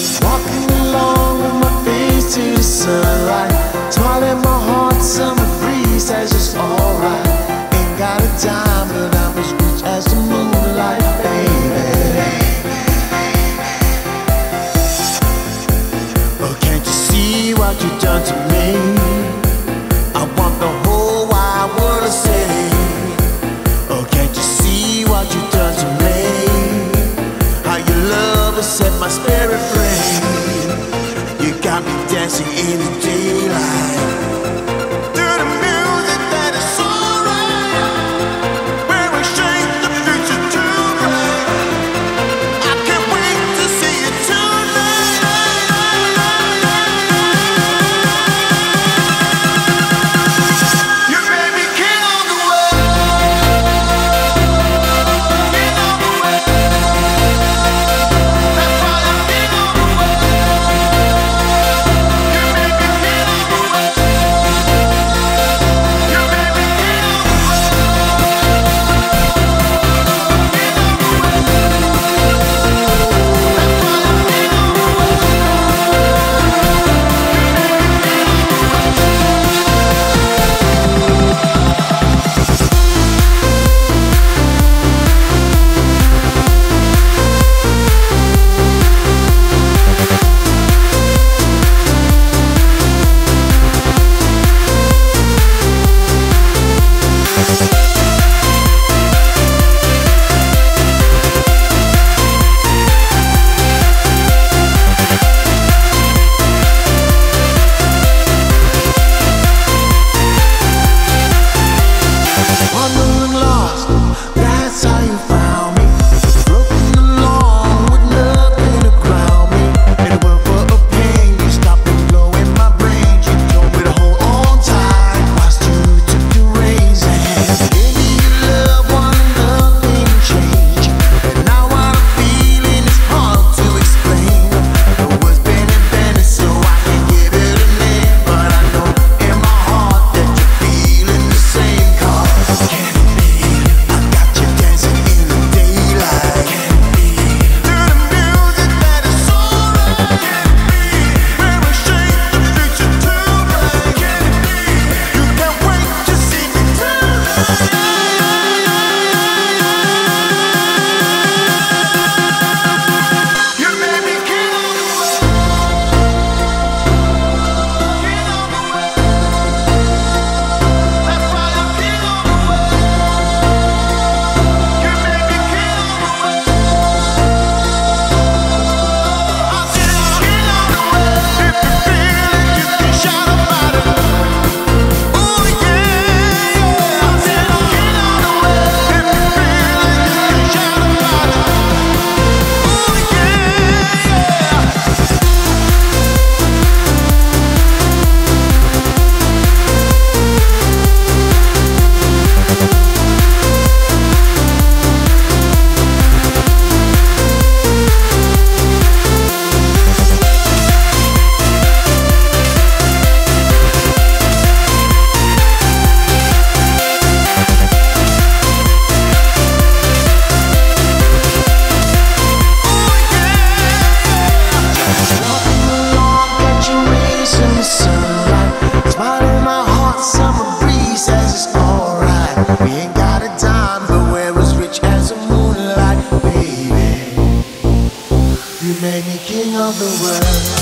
Walking along with my face to the sunlight, smiling my heart, summer breeze says it's alright. Ain't got a dime, but I'm as rich as the moonlight, baby. Oh, can't you see what you've done to me? I want the whole wide world to see. Oh, can't you see what you've done to me? How your love has set my spirit free. You got me dancing in the daylight. We ain't got a dime, but we're as rich as the moonlight, baby. You made me king of the world.